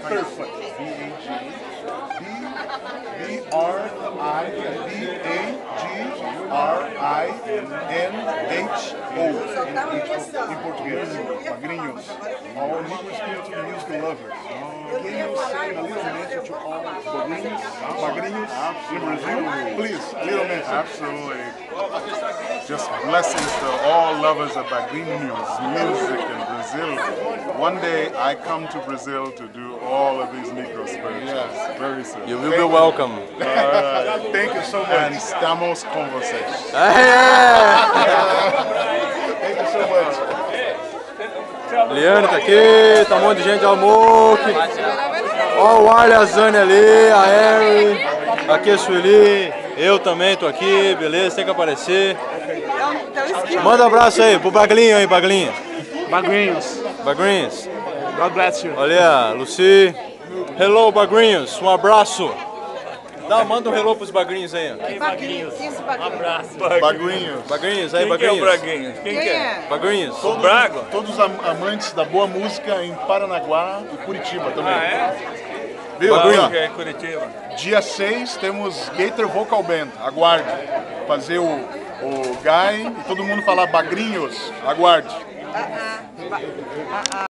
Perfect. B-A-G-R-I-N-H-O. Em português. All Negro Spiritual Music Lovers. Bagrinhos in Brazil. Please, a little message. Absolutely. Just blessings to all lovers of Bagrinhos music in Brazil. One day I come to Brazil to do all of these Negro spirituals. Yes. Very soon. You will be welcome. Thank you so And much. estamos com vocês. Thank you so much. Liane tá aqui, tá um monte de gente, ó, o Mook. Ó o Arley, a Zane ali, a Harry, aqui a Sueli, eu também tô aqui, beleza, tem que aparecer. Manda um abraço aí pro Baglinho aí, Baglinho. Bagrinhos. Bagrinhos. God bless you. Olha, Lucy. Hello, Bagrinhos, um abraço. Manda um hello pros Bagrinhos aí. Bagrinhos. Um abraço. Bagrinhos. Bagrinhos aí, Quem que é o Bagrinhos. Braguinhos? Quem que é? Bagrinhos. O Braga? Todos os amantes da boa música em Paranaguá e Curitiba também. Ah, é? Viu? Qual que é Curitiba? Dia 6 temos Gator Vocal Band. Aguarde. Fazer o Guy e todo mundo falar Bagrinhos. Aguarde.